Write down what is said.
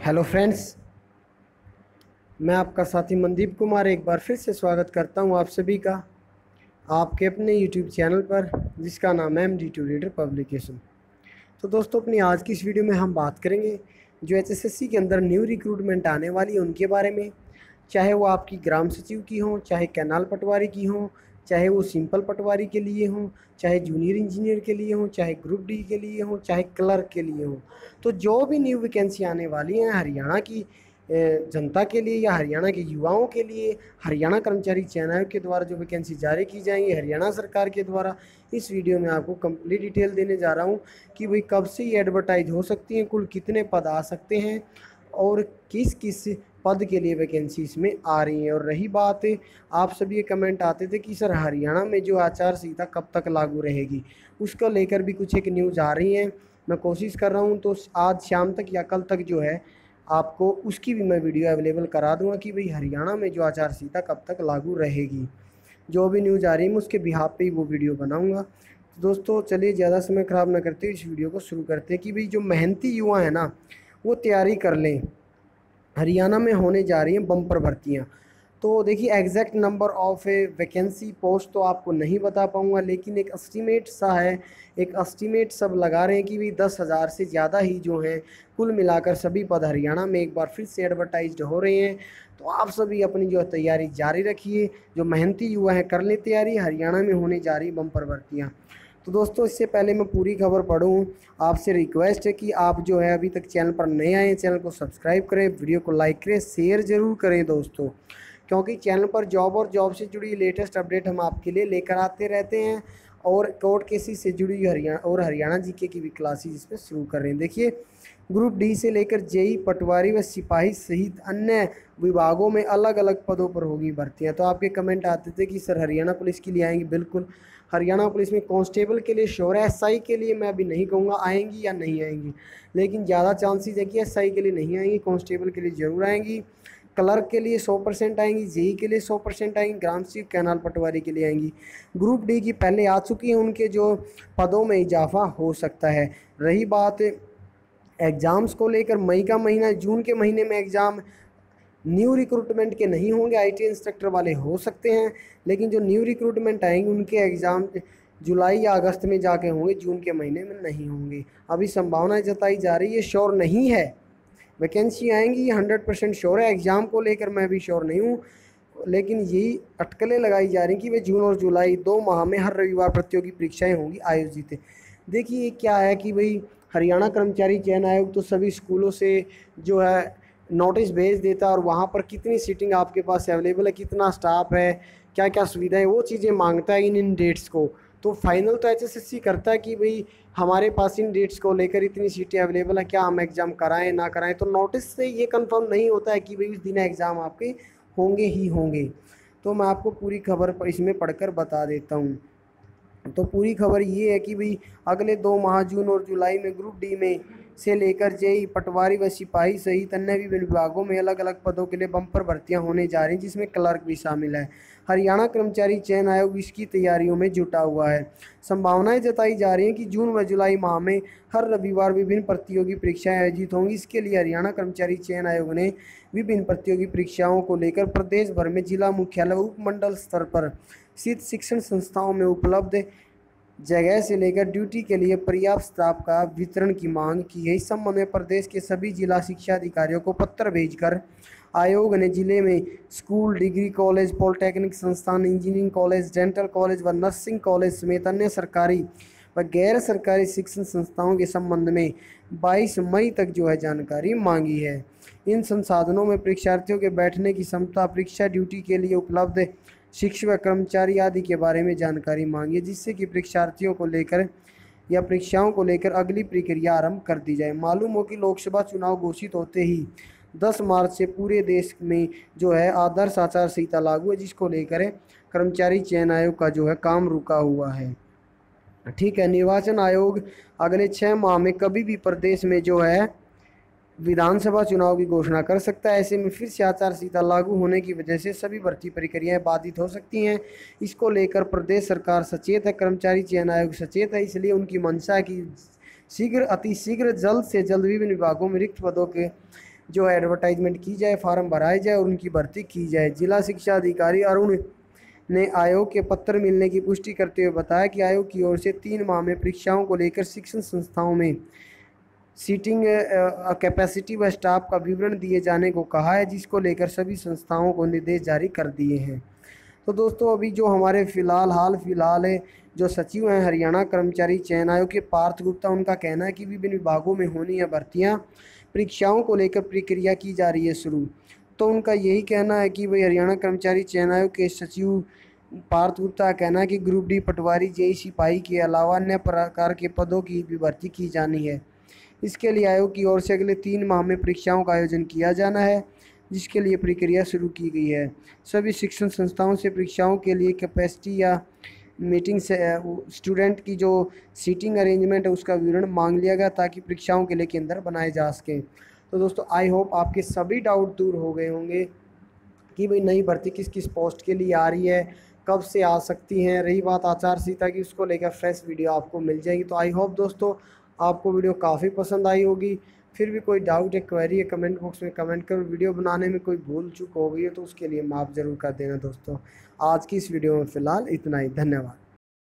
Hello friends, मैं आपका साथी मनदीप कुमार एक बार फिर से स्वागत करता हूं आप सभी का आपके अपने यूट्यूब चैनल पर, जिसका नाम है MD2 रीडर पब्लिकेशन। तो दोस्तों, अपनी आज की इस वीडियो में हम बात करेंगे जो HSSC के अंदर न्यू रिक्रूटमेंट आने वाली है उनके बारे में। चाहे वो आपकी ग्राम सचिव की हो, चाहे कैनाल पटवारी की हो, चाहे वो सिंपल पटवारी के लिए हों, चाहे जूनियर इंजीनियर के लिए हों, चाहे ग्रुप डी के लिए हों, चाहे क्लर्क के लिए हों। तो जो भी न्यू वैकेंसी आने वाली हैं हरियाणा की जनता के लिए या हरियाणा के युवाओं के लिए, हरियाणा कर्मचारी चयन आयोग के द्वारा जो वैकेंसी जारी की जाएंगी हरियाणा सरकार के द्वारा, इस वीडियो में आपको कंप्लीट डिटेल देने जा रहा हूं कि भाई कब से ये एडवर्टाइज हो सकती हैं, कुल कितने पद आ सकते हैं और किस किस पद के लिए वैकेंसी इसमें आ रही है। और रही बात, आप सभी ये कमेंट आते थे कि सर हरियाणा में जो आचार संहिता कब तक लागू रहेगी, उसको लेकर भी कुछ एक न्यूज़ आ रही है। मैं कोशिश कर रहा हूँ तो आज शाम तक या कल तक जो है आपको उसकी भी मैं वीडियो अवेलेबल करा दूंगा कि भाई हरियाणा में जो आचार संहिता कब तक लागू रहेगी। जो भी न्यूज़ आ रही है मैं उसके बिहाफ पे ही वो वीडियो बनाऊंगा। तो दोस्तों चलिए, ज़्यादा समय ख़राब ना करते हुए इस वीडियो को शुरू करते हैं कि भाई जो मेहनती युवा है ना, वो तैयारी कर लें। हरियाणा में होने जा रही हैं बम्पर भर्तियाँ। तो देखिए, exact number of vacancy post तो आपको नहीं बता पाऊँगा, लेकिन एक एस्टीमेट सा है, एक एस्टीमेट सब लगा रहे हैं कि भाई 10,000 से ज़्यादा ही जो हैं कुल मिलाकर सभी पद हरियाणा में एक बार फिर से एडवर्टाइज्ड हो रहे हैं। तो आप सभी अपनी जो तैयारी जारी रखिए, जो मेहनती युवा हैं कर लें तैयारी, हरियाणा में होने जा रही बम्पर भर्तियाँ। तो दोस्तों, इससे पहले मैं पूरी खबर पढ़ूँ, आपसे रिक्वेस्ट है कि आप जो है अभी तक चैनल पर नए आए हैं चैनल को सब्सक्राइब करें, वीडियो को लाइक करें, शेयर ज़रूर करें दोस्तों, क्योंकि चैनल पर जॉब और जॉब से जुड़ी लेटेस्ट अपडेट हम आपके लिए लेकर आते रहते हैं। और कोर्ट केसेस से जुड़ी हरियाणा जीके की भी क्लासेस इसमें शुरू कर रहे हैं। देखिए, ग्रुप डी से लेकर जेई, पटवारी व सिपाही सहित अन्य विभागों में अलग अलग पदों पर होगी भर्तियां। तो आपके कमेंट आते थे कि सर हरियाणा पुलिस के लिए आएंगी। बिल्कुल, हरियाणा पुलिस में कांस्टेबल के लिए श्योर है। एसआई के लिए मैं अभी नहीं कहूँगा आएंगी या नहीं आएंगी, लेकिन ज़्यादा चांसेस है कि एसआई के लिए नहीं आएंगी, कांस्टेबल के लिए ज़रूर आएंगी। क्लर्क के लिए 100% आएंगी, जेई के लिए 100% आएंगी, ग्राम सचिव कैनाल पटवारी के लिए आएंगी। ग्रुप डी की पहले आ चुकी है, उनके जो पदों में इजाफा हो सकता है। रही बात एग्ज़ाम्स को लेकर, मई का महीना, जून के महीने में एग्ज़ाम न्यू रिक्रूटमेंट के नहीं होंगे, आईटी इंस्ट्रक्टर वाले हो सकते हैं, लेकिन जो न्यू रिक्रूटमेंट आएंगे उनके एग्ज़ाम जुलाई या अगस्त में जाके होंगे, जून के महीने में नहीं होंगे। अभी संभावनाएं जताई जा रही है, श्योर नहीं है। वैकेंसी आएंगी ये 100% श्योर है। एग्ज़ाम को लेकर मैं भी श्योर नहीं हूँ, लेकिन यही अटकलें लगाई जा रही कि वे जून और जुलाई 2 माह में हर रविवार प्रतियोगी परीक्षाएं होंगी आयोजित। देखिए क्या है कि भाई हरियाणा कर्मचारी चयन आयोग तो सभी स्कूलों से जो है नोटिस भेज देता है और वहाँ पर कितनी सीटिंग आपके पास अवेलेबल है, कितना स्टाफ है, क्या क्या सुविधा है, वो चीज़ें मांगता है इन डेट्स को। तो फाइनल तो HSSC करता है कि भाई हमारे पास इन डेट्स को लेकर इतनी सीटें अवेलेबल है, क्या हम एग्ज़ाम कराएं ना कराएं। तो नोटिस से ये कंफर्म नहीं होता है कि भाई उस दिन एग्ज़ाम आपके होंगे ही होंगे। तो मैं आपको पूरी खबर इसमें पढ़कर बता देता हूँ। तो पूरी खबर ये है कि भाई अगले 2 माह जून और जुलाई में ग्रुप डी में से लेकर जेई, पटवारी व सिपाही सहित अन्य विभिन्न विभागों में अलग अलग पदों के लिए बम्पर भर्तियां होने जा रही हैं, जिसमें क्लर्क भी शामिल है। हरियाणा कर्मचारी चयन आयोग इसकी तैयारियों में जुटा हुआ है। संभावनाएं जताई जा रही हैं कि जून व जुलाई माह में हर रविवार विभिन्न प्रतियोगी परीक्षाएं आयोजित होंगी। इसके लिए हरियाणा कर्मचारी चयन आयोग ने विभिन्न प्रतियोगी परीक्षाओं को लेकर प्रदेश भर में जिला मुख्यालय, उपमंडल स्तर पर स्थित शिक्षण संस्थाओं में उपलब्ध जगह से लेकर ड्यूटी के लिए पर्याप्त स्टाफ का वितरण की मांग की है। इस संबंध में प्रदेश के सभी जिला शिक्षा अधिकारियों को पत्र भेजकर आयोग ने जिले में स्कूल, डिग्री कॉलेज, पॉलिटेक्निक संस्थान, इंजीनियरिंग कॉलेज, डेंटल कॉलेज व नर्सिंग कॉलेज समेत अन्य सरकारी व गैर सरकारी शिक्षण संस्थाओं के संबंध में 22 मई तक जो है जानकारी मांगी है। इन संसाधनों में परीक्षार्थियों के बैठने की क्षमता, परीक्षा ड्यूटी के लिए उपलब्ध शिक्षक व कर्मचारी आदि के बारे में जानकारी मांगी है, जिससे कि परीक्षार्थियों को लेकर या परीक्षाओं को लेकर अगली प्रक्रिया आरंभ कर दी जाए। मालूम हो कि लोकसभा चुनाव घोषित होते ही 10 मार्च से पूरे देश में जो है आदर्श आचार संहिता लागू है, जिसको लेकर कर्मचारी चयन आयोग का जो है काम रुका हुआ है। ठीक है, निर्वाचन आयोग अगले 6 माह में कभी भी प्रदेश में जो है विधानसभा चुनाव की घोषणा कर सकता है। ऐसे में फिर से आचार संहिता लागू होने की वजह से सभी भर्ती प्रक्रियाएं बाधित हो सकती हैं। इसको लेकर प्रदेश सरकार सचेत है, कर्मचारी चयन आयोग सचेत है। इसलिए उनकी मंशा है कि शीघ्र, अति शीघ्र, जल्द से जल्द विभिन्न विभागों में रिक्त पदों के जो एडवर्टाइजमेंट की जाए, फार्म भराए जाए और उनकी भर्ती की जाए। जिला शिक्षा अधिकारी अरुण ने आयोग के पत्र मिलने की पुष्टि करते हुए बताया कि आयोग की ओर से 3 माह में परीक्षाओं को लेकर शिक्षण संस्थाओं में सीटिंग कैपेसिटी व स्टाफ का विवरण दिए जाने को कहा है, जिसको लेकर सभी संस्थाओं को निर्देश जारी कर दिए हैं। तो दोस्तों अभी जो हमारे हाल फिलहाल है जो सचिव हैं हरियाणा कर्मचारी चयन आयोग के पार्थ गुप्ता, उनका कहना है कि विभिन्न विभागों में होनी है भर्तियां, परीक्षाओं को लेकर प्रक्रिया की जा रही है शुरू। तो उनका यही कहना है कि भाई हरियाणा कर्मचारी चयन आयोग के सचिव पार्थ गुप्ता का कहना है कि ग्रुप डी पटवारी जेई सिपाही के अलावा अन्य प्रकार के पदों की भी भर्ती की जानी है। इसके लिए आयोग की ओर से अगले 3 माह में परीक्षाओं का आयोजन किया जाना है, जिसके लिए प्रक्रिया शुरू की गई है। सभी शिक्षण संस्थाओं से परीक्षाओं के लिए कैपेसिटी या मीटिंग से स्टूडेंट की जो सीटिंग अरेंजमेंट है उसका विवरण मांग लिया गया, ताकि परीक्षाओं के लिए केंद्र बनाए जा सकें। तो दोस्तों आई होप आपके सभी डाउट दूर हो गए होंगे कि भाई नई भर्ती किस किस पोस्ट के लिए आ रही है, कब से आ सकती हैं। रही बात आचार संहिता की, उसको लेकर फ्रेश वीडियो आपको मिल जाएगी। तो आई होप दोस्तों आपको वीडियो काफ़ी पसंद आई होगी। फिर भी कोई डाउट है, क्वेरी है, कमेंट बॉक्स में कमेंट करो। वीडियो बनाने में कोई भूल चूक हो गई है तो उसके लिए माफ़ ज़रूर कर देना दोस्तों। आज की इस वीडियो में फ़िलहाल इतना ही। धन्यवाद।